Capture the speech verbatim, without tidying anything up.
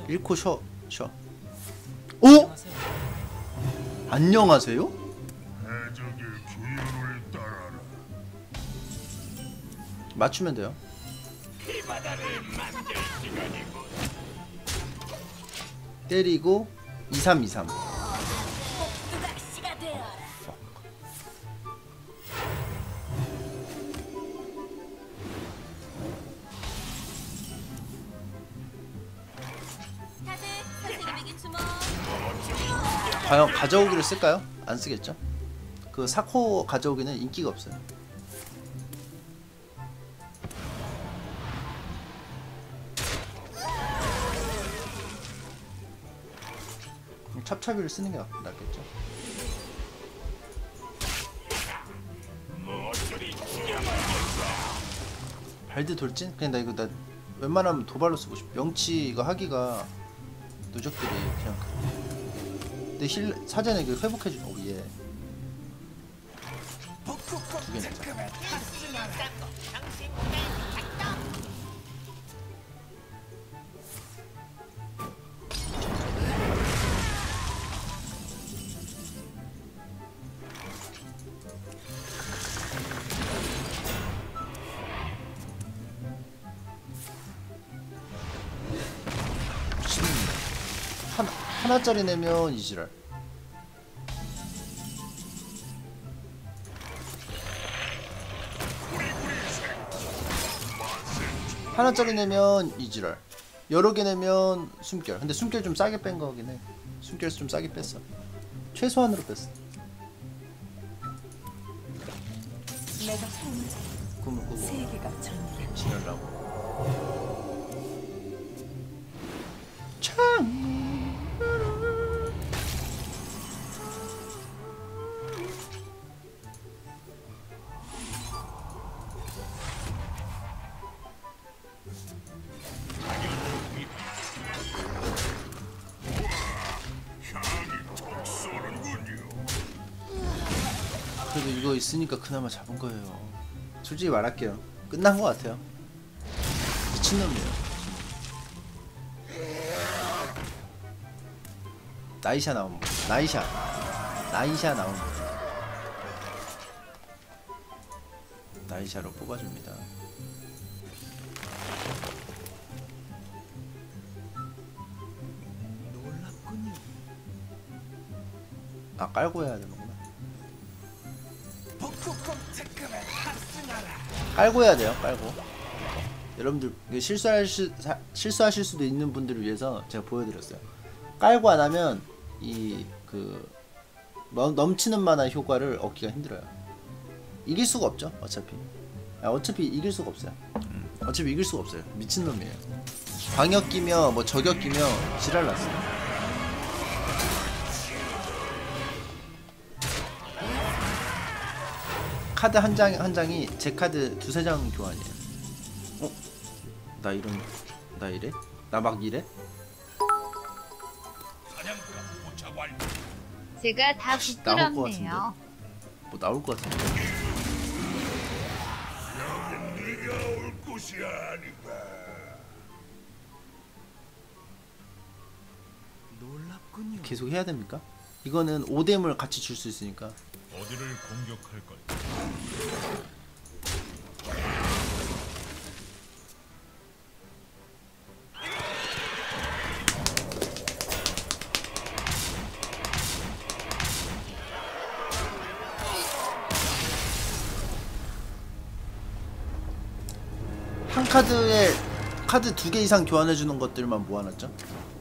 잃고 쉬어 쉬어. 오? 안녕하세요? 해적의 규율을 따라라. 맞추면 돼요. 때리고 이삼이삼. 과연 가져오기를 쓸까요? 안 쓰겠죠? 그 사코 가져오기는 인기가 없어요. 찹찹이를 쓰는 게 낫겠죠. 발드 돌진? 그냥 나 이거 나 웬만하면 도발로 쓰고 싶어. 명치 이거 하기가 누적들이 그냥 내 힐 사전에 그 회복해주는 오 예. 두 개 내자. 하나, 하나짜리 내면 이지랄. 하나짜리 내면 이지랄. 여러 개 내면 숨결. 근데 숨결 좀 싸게 뺀 거긴 해. 숨결 좀 싸게 뺐어. 최소한으로 뺐어. 내가 혼자 꿈을 꾸고 세계가 전이야. 지내려고. 창. 그래도 이거 있으니까 그나마 잡은 거예요. 솔직히 말할게요. 끝난 것 같아요. 미친놈이에요. 나이샤 나오면 나이샤 나이샤 나오면 나이샤로 뽑아줍니다. 아 깔고 해야 되는구나. 깔고 해야 돼요. 깔고. 여러분들 실수하실 실수하실 수도 있는 분들을 위해서 제가 보여드렸어요. 깔고 안 하면 이 그 넘치는 만화 효과를 얻기가 힘들어요. 이길 수가 없죠. 어차피. 아, 어차피 이길 수가 없어요. 음, 어차피 이길 수가 없어요. 미친 놈이에요. 광역 끼며 뭐 저격 끼며 지랄 났어요. 카드 한 장 한 장이 제 카드 두세 장 교환이에요. 어? 나 이런 나 이래? 나 막 이래? 제가 다 나올 것 부끄럽네요. 뭐 나올 것 같은데. 네가 올 곳이 아니다. 놀랍군요. 계속 해야 됩니까? 이거는 오뎀을 같이 줄 수 있으니까. 어디를 공격할 것? 한 카드에 카드 두 개 이상 교환해 주는 것들만 모아놨죠.